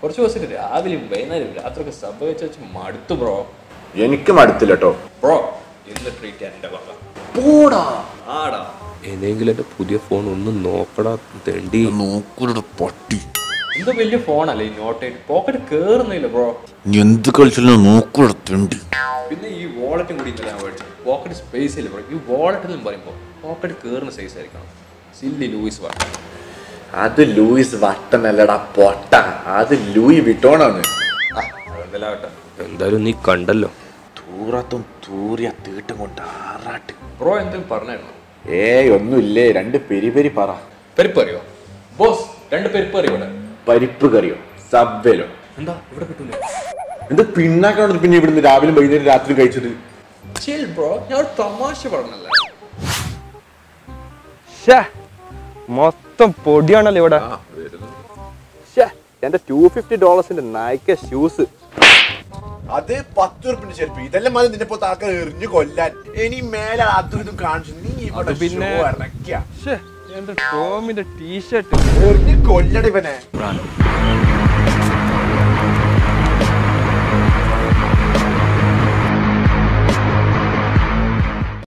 കുറച്ച് ദിവസം രാവിലെയും വൈകുന്നേരം രാത്രിയൊക്കെ സബ് വെച്ച് മടുത്തു ബ്രോ. എനിക്ക് മടുത്തില്ല കേട്ടോ ബ്രോ. ഇന്ന് ട്രീറ്റ് എന്റെ വക. പോടാ ആടാ. ഏതെങ്കിലും എന്റെ പുതിയ ഫോൺ ഒന്ന് നോക്കടാ തെണ്ടി. നോക്കൂടെ പട്ടി. എന്ത് വലിയ ഫോണല്ലേ ഈ നോട്ട് 8. Pocket കേറുന്നില്ല bro. എന്ത് കളിച്ചാലും നോക്കൂടെ തെണ്ടി. പിന്നെ ഈ വാളറ്റും കൂടി ഇന്നലെ ഞാൻ മേടിച്ചു. പോക്കറ്റ് സ്പേസ് ഇല്ല ബ്രോ. ഈ വാളറ്റ് എന്ന് പറയുമ്പോൾ പോക്കറ്റ് കേറുന്ന സൈസ് ആയിരിക്കണം. Silly Louis Vuitton. അത് ലൂയിസ് വട്ടൺ അല്ലടാ പൊട്ട. അത് ലൂയി വിട്ടോണാണ്. അതെന്തെല്ലാം എന്തായാലും നീ കണ്ടല്ലോ. തൂറത്തും തൂറിയ തീട്ടും കൊണ്ട് ആറാട്ട്. ബ്രോ എന്തെങ്കിലും പറഞ്ഞായിരുന്നു? ഒന്നുമില്ലേ. 2 പെരി പറ. പരിപ്പ് അറിയോ ബോസ്? 2 പരിപ്പ് അറിയോ ഇവിടെ? പരിപ്പ് കറിയോ സബ്വേലോ? എന്താ ഇവിടെ കിട്ടൂല? എന്ത് പിണ്ണാക്കാണ് പിന്നെ ഇവിടുന്ന് രാവിലെ വൈകുന്നേരം രാത്രി കഴിച്ചത്? ചിൽ ബ്രോ, ഞാൻ ഒരു തമാശ പറഞ്ഞല്ലേ. മൊത്തം പൊടിയാണല്ലോ ഇവിടെ. എന്റെ $250 നൈക്ക ഷൂസ്. അത് 10 ഉറുപ്പിന്റെ ചെരുപ്പ്. ഇതെല്ലാം മതി നിന്നെ പോലത്തെ ആൾക്കാർ എറിഞ്ഞു കൊല്ലാൻ. ഇനി മേലെ അതും ഇതും കാണിച്ചു നീ ഇവിടെ പിന്നെ ഇറക്കിയ എന്റെ ടോമിന്റെ ടീഷർട്ട് എറിഞ്ഞു കൊല്ലട ഇവനെ.